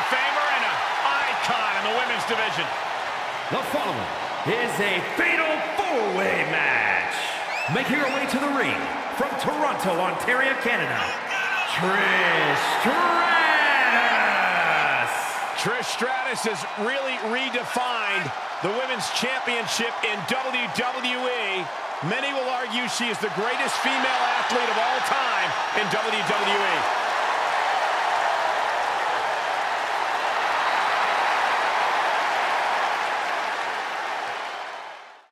of Famer and an icon in the women's division. The following is a fatal four-way match. Making her way to the ring from Toronto, Ontario, Canada, Trish Stratus. Trish Stratus has really redefined the women's championship in WWE. Many will argue she is the greatest female athlete of all time in WWE.